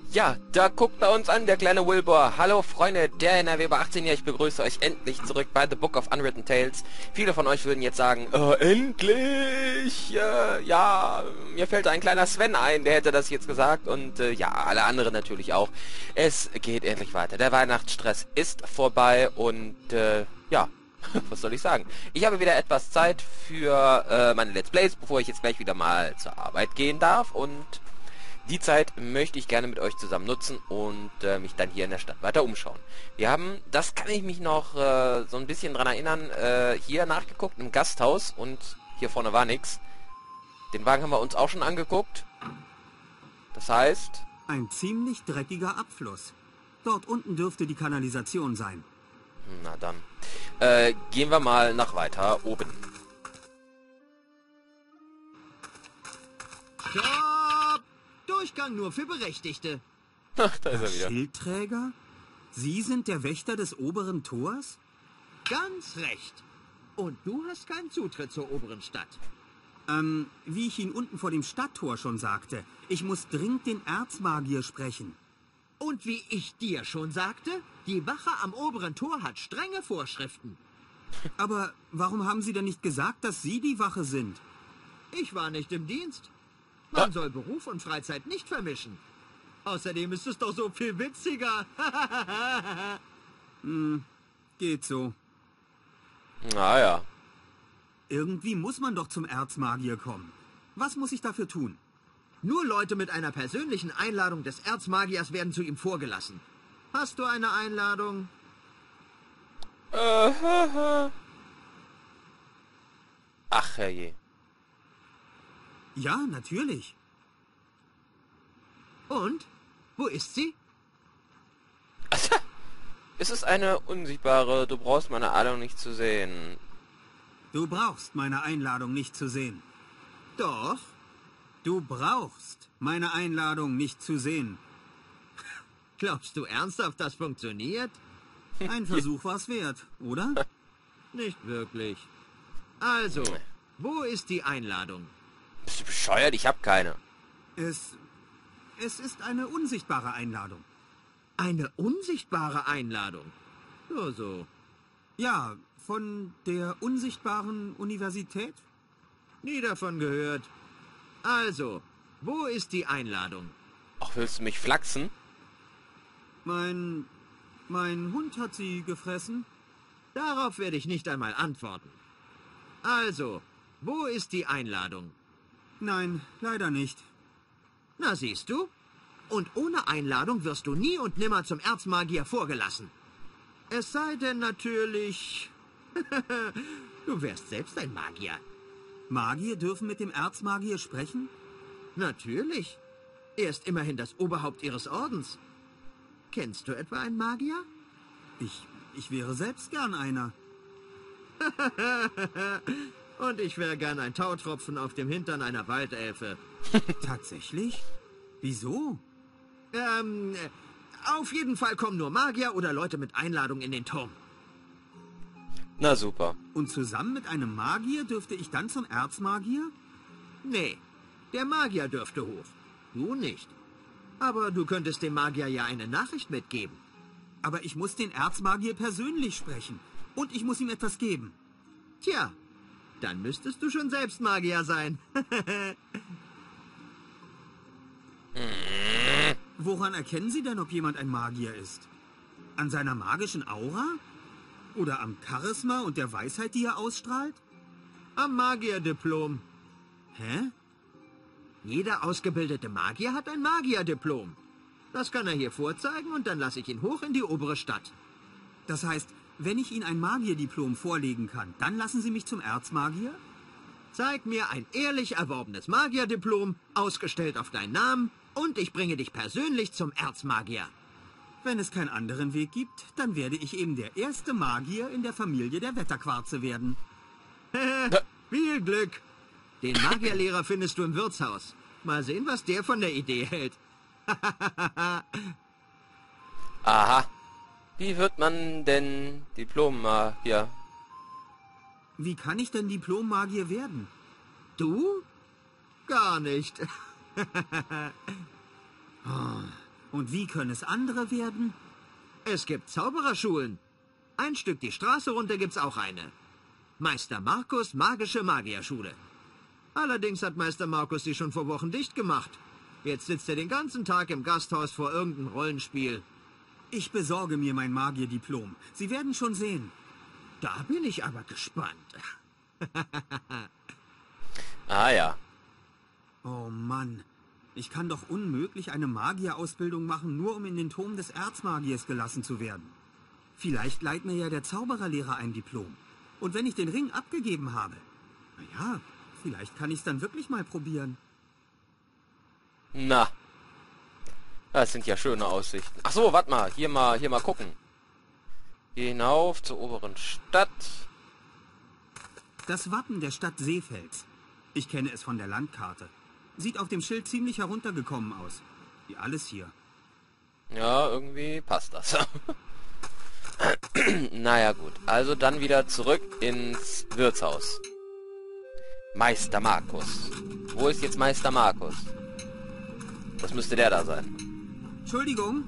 Ja, da guckt er uns an, der kleine Wilbur. Hallo Freunde, der NRW über 18 hier, ich begrüße euch endlich zurück bei The Book of Unwritten Tales. Viele von euch würden jetzt sagen, endlich! Ja, mir fällt ein kleiner Sven ein, der hätte das jetzt gesagt und ja, alle anderen natürlich auch. Es geht endlich weiter. Der Weihnachtsstress ist vorbei und ja, was soll ich sagen? Ich habe wieder etwas Zeit für meine Let's Plays, bevor ich jetzt gleich wieder mal zur Arbeit gehen darf und die Zeit möchte ich gerne mit euch zusammen nutzen und mich dann hier in der Stadt weiter umschauen. Wir haben, das kann ich mich noch so ein bisschen dran erinnern, hier nachgeguckt im Gasthaus und hier vorne war nichts. Den Wagen haben wir uns auch schon angeguckt. Das heißt... Ein ziemlich dreckiger Abfluss. Dort unten dürfte die Kanalisation sein. Na dann. Gehen wir mal nach weiter oben. Stopp! Durchgang nur für Berechtigte. Ach, da ist er wieder. Schildträger? Sie sind der Wächter des oberen Tors? Ganz recht. Und du hast keinen Zutritt zur oberen Stadt. Wie ich Ihnen unten vor dem Stadttor schon sagte, ich muss dringend den Erzmagier sprechen. Und wie ich dir schon sagte, die Wache am oberen Tor hat strenge Vorschriften. Aber warum haben Sie denn nicht gesagt, dass Sie die Wache sind? Ich war nicht im Dienst. Man soll Beruf und Freizeit nicht vermischen. Außerdem ist es doch so viel witziger. Geht so. Naja. Irgendwie muss man doch zum Erzmagier kommen. Was muss ich dafür tun? Nur Leute mit einer persönlichen Einladung des Erzmagiers werden zu ihm vorgelassen. Hast du eine Einladung? Ach herrje. Ja, natürlich. Und? Wo ist sie? Es ist eine unsichtbare, du brauchst meine Einladung nicht zu sehen. Du brauchst meine Einladung nicht zu sehen. Doch. Du brauchst meine Einladung nicht zu sehen. Glaubst du ernsthaft, das funktioniert? Ein Versuch war's wert, oder? Nicht wirklich. Also, wo ist die Einladung? Bist du bescheuert? Ich hab keine. Es ist eine unsichtbare Einladung. Eine unsichtbare Einladung? Nur so. Ja, von der unsichtbaren Universität? Nie davon gehört. Also, wo ist die Einladung? Ach, willst du mich flachsen? Mein Hund hat sie gefressen. Darauf werde ich nicht einmal antworten. Also, wo ist die Einladung? Nein, leider nicht. Na siehst du? Und ohne Einladung wirst du nie und nimmer zum Erzmagier vorgelassen. Es sei denn natürlich... du wärst selbst ein Magier. Magier dürfen mit dem Erzmagier sprechen? Natürlich. Er ist immerhin das Oberhaupt ihres Ordens. Kennst du etwa einen Magier? Ich wäre selbst gern einer. Und ich wäre gern ein Tautropfen auf dem Hintern einer Waldelfe. Tatsächlich? Wieso? Auf jeden Fall kommen nur Magier oder Leute mit Einladung in den Turm. Na super. Und zusammen mit einem Magier dürfte ich dann zum Erzmagier? Nee, der Magier dürfte hoch. Du nicht. Aber du könntest dem Magier ja eine Nachricht mitgeben. Aber ich muss den Erzmagier persönlich sprechen. Und ich muss ihm etwas geben. Tja, dann müsstest du schon selbst Magier sein. Woran erkennen Sie denn, ob jemand ein Magier ist? An seiner magischen Aura? Oder am Charisma und der Weisheit, die er ausstrahlt? Am Magierdiplom. Hä? Jeder ausgebildete Magier hat ein Magierdiplom. Das kann er hier vorzeigen und dann lasse ich ihn hoch in die obere Stadt. Das heißt, wenn ich Ihnen ein Magierdiplom vorlegen kann, dann lassen Sie mich zum Erzmagier? Zeig mir ein ehrlich erworbenes Magierdiplom, ausgestellt auf deinen Namen, und ich bringe dich persönlich zum Erzmagier. Wenn es keinen anderen Weg gibt, dann werde ich eben der erste Magier in der Familie der Wetterquarze werden. Viel Glück. Den Magierlehrer findest du im Wirtshaus. Mal sehen, was der von der Idee hält. Aha. Wie wird man denn Diplom-Magier? Wie kann ich denn Diplom-Magier werden? Du? Gar nicht. Und wie können es andere werden? Es gibt Zaubererschulen. Ein Stück die Straße runter gibt's auch eine. Meister Markus Magische Magierschule. Allerdings hat Meister Markus die schon vor Wochen dicht gemacht. Jetzt sitzt er den ganzen Tag im Gasthaus vor irgendeinem Rollenspiel. Ich besorge mir mein Magierdiplom. Sie werden schon sehen. Da bin ich aber gespannt. Ah ja. Oh Mann. Ich kann doch unmöglich eine Magierausbildung machen, nur um in den Turm des Erzmagiers gelassen zu werden. Vielleicht leiht mir ja der Zaubererlehrer ein Diplom. Und wenn ich den Ring abgegeben habe, naja, vielleicht kann ich es dann wirklich mal probieren. Na. Das sind ja schöne Aussichten. Ach so, warte mal. Hier mal gucken. Geh hinauf zur oberen Stadt. Das Wappen der Stadt Seefels. Ich kenne es von der Landkarte. Sieht auf dem Schild ziemlich heruntergekommen aus. Wie alles hier. Ja, irgendwie passt das. Naja, gut. Also dann wieder zurück ins Wirtshaus. Meister Markus. Wo ist jetzt Meister Markus? Das müsste der da sein. Entschuldigung.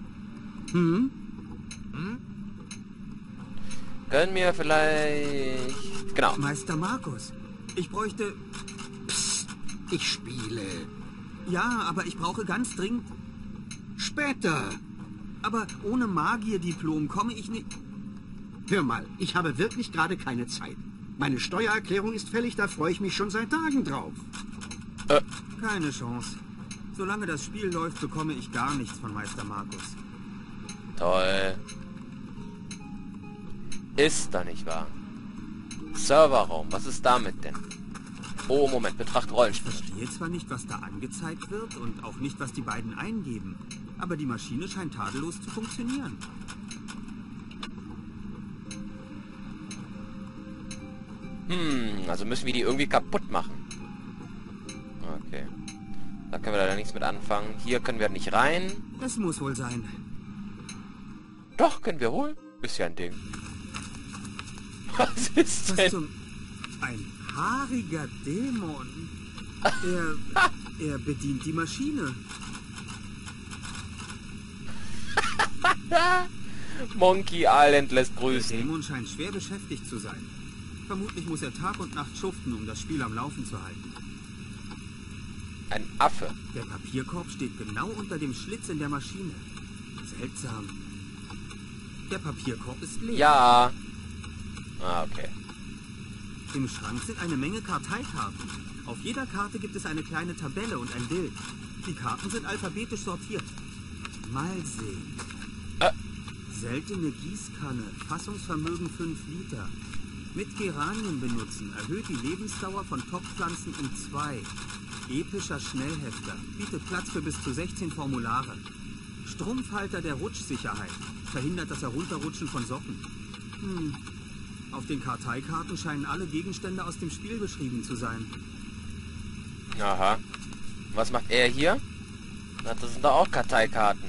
Können wir vielleicht... Genau. Meister Markus. Ich bräuchte... Ich spiele. Ja, aber ich brauche ganz dringend... Später. Aber ohne Magierdiplom komme ich nicht... Hör mal, ich habe wirklich gerade keine Zeit. Meine Steuererklärung ist fällig, da freue ich mich schon seit Tagen drauf. Keine Chance. Solange das Spiel läuft, bekomme ich gar nichts von Meister Markus. Toll. Ist doch nicht wahr. Serverraum, was ist damit denn? Oh, Moment, Betracht Rollenspiel. Ich verstehe zwar nicht, was da angezeigt wird und auch nicht, was die beiden eingeben, aber die Maschine scheint tadellos zu funktionieren. Also müssen wir die irgendwie kaputt machen. Okay. Da können wir leider nichts mit anfangen. Hier können wir nicht rein. Es muss wohl sein. Doch, können wir wohl. Ist ja ein Ding. Was ist Was denn? zum... Ein haariger Dämon. Er bedient die Maschine. Monkey Island lässt Der grüßen. Dämon scheint schwer beschäftigt zu sein. Vermutlich muss er Tag und Nacht schuften, um das Spiel am Laufen zu halten. Ein Affe. Der Papierkorb steht genau unter dem Schlitz in der Maschine. Seltsam. Der Papierkorb ist leer. Ja. Ah, okay. Im Schrank sind eine Menge Karteikarten. Auf jeder Karte gibt es eine kleine Tabelle und ein Bild. Die Karten sind alphabetisch sortiert. Mal sehen. Seltene Gießkanne, Fassungsvermögen 5 Liter. Mit Geranien benutzen, erhöht die Lebensdauer von Topfpflanzen um 2. Epischer Schnellhefter, bietet Platz für bis zu 16 Formulare. Strumpfhalter der Rutschsicherheit, verhindert das Herunterrutschen von Socken. Auf den Karteikarten scheinen alle Gegenstände aus dem Spiel beschrieben zu sein. Aha. Was macht er hier? Na, das sind doch auch Karteikarten.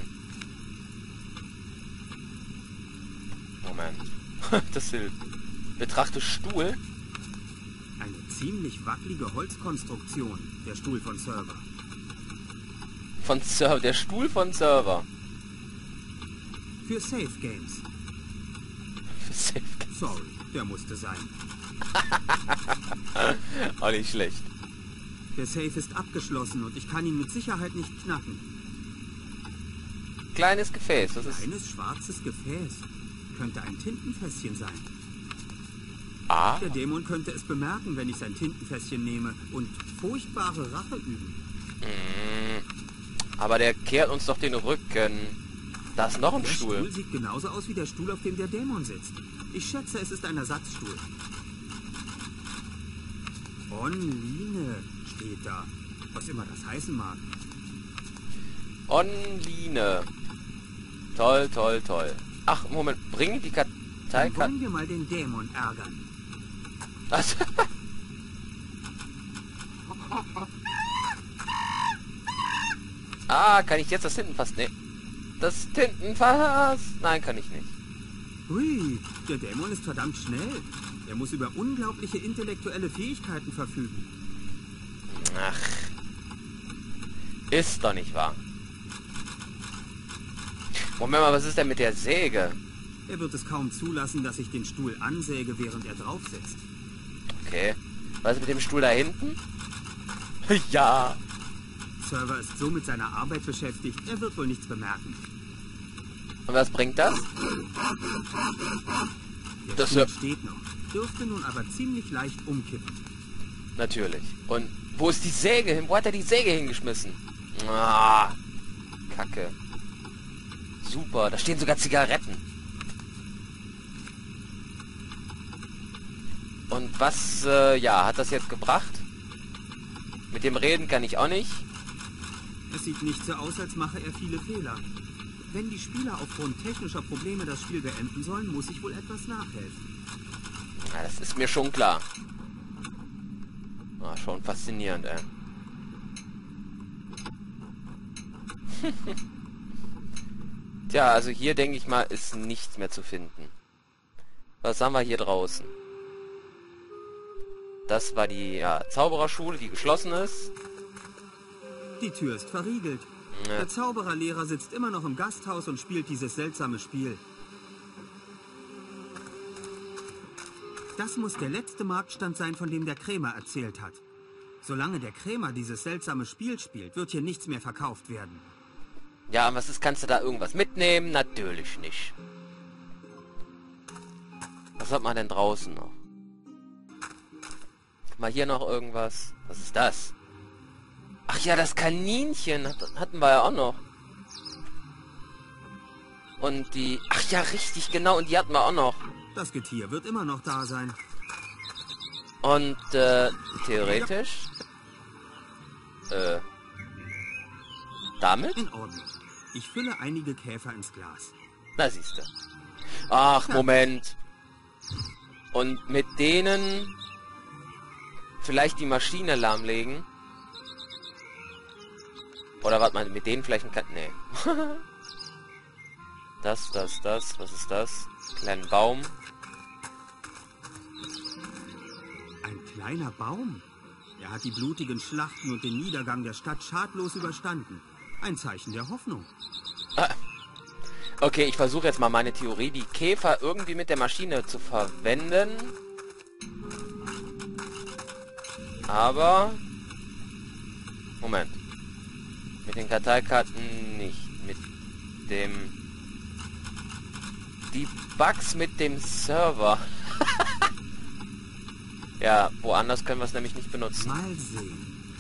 Moment. Das hilft. Betrachte Stuhl. Eine ziemlich wackelige Holzkonstruktion, der Stuhl von Server. Von Server. Der Stuhl von Server. Für Safe Games. Safe. Sorry, der musste sein. Auch nicht schlecht. Der Safe ist abgeschlossen und ich kann ihn mit Sicherheit nicht knacken. Kleines Gefäß. Das ist... Kleines schwarzes Gefäß. Könnte ein Tintenfässchen sein. Ah. Der Dämon könnte es bemerken, wenn ich sein Tintenfässchen nehme und furchtbare Rache üben. Aber der kehrt uns doch den Rücken. Da ist noch ein Der Stuhl. Stuhl sieht genauso aus wie der Stuhl, auf dem der Dämon sitzt. Ich schätze, es ist ein Ersatzstuhl. Online steht da. Was immer das heißen mag. Online. Toll, toll, toll. Ach, Moment. Bringen die Dann Karteikarten... wollen wir mal den Dämon ärgern. Was? Ah, kann ich jetzt das Tintenfass... Nee. Das Tintenfass... Nein, kann ich nicht. Hui, der Dämon ist verdammt schnell. Er muss über unglaubliche intellektuelle Fähigkeiten verfügen. Ach. Ist doch nicht wahr. Moment mal, was ist denn mit der Säge? Er wird es kaum zulassen, dass ich den Stuhl ansäge, während er draufsitzt. Okay. Was ist mit dem Stuhl da hinten? Ja. Server ist so mit seiner Arbeit beschäftigt, er wird wohl nichts bemerken. Und was bringt das? Der Stuhl steht noch, dürfte nun aber ziemlich leicht umkippen. Natürlich. Und wo ist die Säge hin? Wo hat er die Säge hingeschmissen? Ah, Kacke. Super, da stehen sogar Zigaretten. Und was, ja, hat das jetzt gebracht? Mit dem Reden kann ich auch nicht. Es sieht nicht so aus, als mache er viele Fehler. Wenn die Spieler aufgrund technischer Probleme das Spiel beenden sollen, muss ich wohl etwas nachhelfen. Ja, das ist mir schon klar. Ah, schon faszinierend, ey. Tja, also hier denke ich mal, ist nichts mehr zu finden. Was haben wir hier draußen? Das war die Zaubererschule, die geschlossen ist. Die Tür ist verriegelt. Ja. Der Zaubererlehrer sitzt immer noch im Gasthaus und spielt dieses seltsame Spiel. Das muss der letzte Marktstand sein, von dem der Krämer erzählt hat. Solange der Krämer dieses seltsame Spiel spielt, wird hier nichts mehr verkauft werden. Ja, und was ist, kannst du da irgendwas mitnehmen? Natürlich nicht. Was hat man denn draußen noch? Mal hier noch irgendwas. Was ist das? Ach ja, das Kaninchen hatten wir ja auch noch. Und die... Ach ja, richtig, genau. Und die hatten wir auch noch. Das Getier wird immer noch da sein. Und, theoretisch... damit? In Ordnung. Ich fülle einige Käfer ins Glas. Na, siehst du. Ach, Moment. Und mit denen... vielleicht die Maschine lahmlegen? Oder was man mit denen vielleicht ein... Nee. Das. Was ist das? Kleinen Baum. Ein kleiner Baum? Er hat die blutigen Schlachten und den Niedergang der Stadt schadlos überstanden. Ein Zeichen der Hoffnung. Okay, ich versuche jetzt mal meine Theorie, die Käfer irgendwie mit der Maschine zu verwenden. Aber... Moment. Mit den Karteikarten nicht. Mit dem... Die Bugs mit dem Server. Ja, woanders können wir es nämlich nicht benutzen. Mal sehen.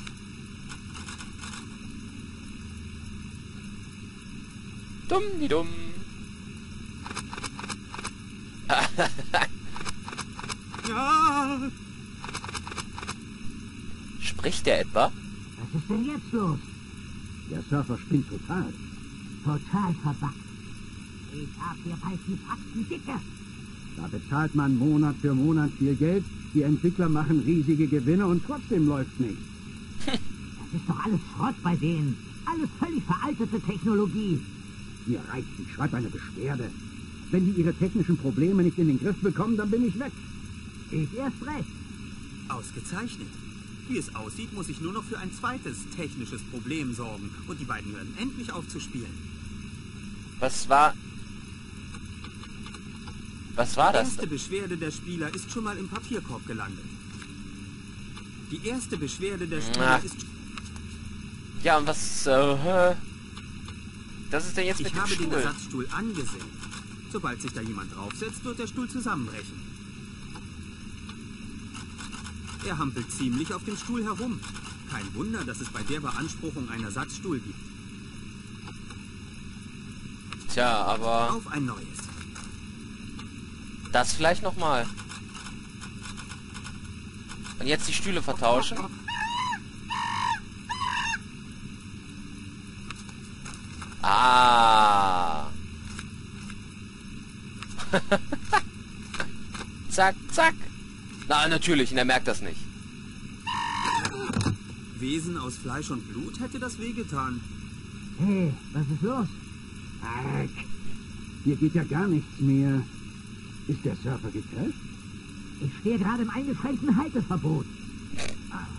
Dumm, die dumm. Ja. Spricht der etwa? Was ist denn jetzt los? Der Surfer spinnt total. Total verbuggt. Ich hab hier bald die Fakten dicke. Da bezahlt man Monat für Monat viel Geld, die Entwickler machen riesige Gewinne und trotzdem läuft's nicht. Das ist doch alles Schrott bei denen. Alles völlig veraltete Technologie. Mir reicht, ich schreibe eine Beschwerde. Wenn die ihre technischen Probleme nicht in den Griff bekommen, dann bin ich weg. Ich erst recht. Ausgezeichnet. Wie es aussieht, muss ich nur noch für ein zweites technisches Problem sorgen. Und die beiden hören endlich auf zu spielen. Was war Die das? erste Beschwerde der Spieler ist schon mal im Papierkorb gelandet. Die erste Beschwerde der Spieler ist... Ja, und was... das ist denn jetzt mit Ich dem habe den Stuhl? Ersatzstuhl angesehen. Sobald sich da jemand draufsetzt, wird der Stuhl zusammenbrechen. Er hampelt ziemlich auf dem Stuhl herum. Kein Wunder, dass es bei der Beanspruchung einen Ersatzstuhl gibt. Tja, aber... Auf ein neues. Das vielleicht nochmal. Und jetzt die Stühle vertauschen. Ah. Zack, zack. Na, natürlich, und er merkt das nicht. Wesen aus Fleisch und Blut hätte das wehgetan. Hey, was ist los? Hier geht ja gar nichts mehr. Ist der Surfer gecrasht? Ich stehe gerade im eingeschränkten Halteverbot.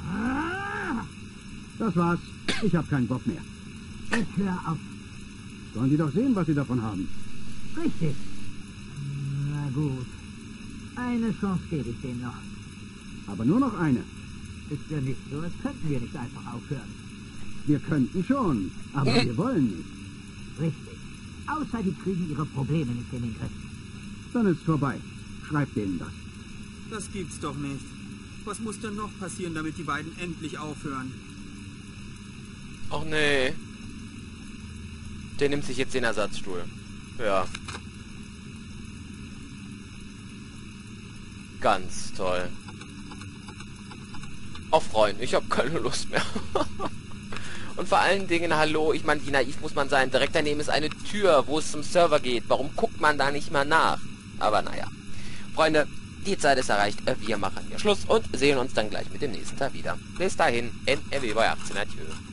Das war's. Ich habe keinen Bock mehr. Ich höre auf. Sollen die doch sehen, was sie davon haben. Richtig. Na gut. Eine Chance gebe ich denen noch. Aber nur noch eine. Ist ja nicht so, als könnten wir nicht einfach aufhören. Wir könnten schon, aber wir wollen nicht. Richtig. Außer die kriegen ihre Probleme nicht in den Griff. Dann ist vorbei. Schreib denen das. Das gibt's doch nicht. Was muss denn noch passieren, damit die beiden endlich aufhören? Ach nee. Der nimmt sich jetzt den Ersatzstuhl. Ja. Ganz toll. Oh Freund, ich habe keine Lust mehr. Und vor allen Dingen, hallo, ich meine, wie naiv muss man sein? Direkt daneben ist eine Tür, wo es zum Server geht. Warum guckt man da nicht mal nach? Aber naja. Freunde, die Zeit ist erreicht. Wir machen hier Schluss und sehen uns dann gleich mit dem nächsten Teil wieder. Bis dahin, NRW bei 18 Adieu.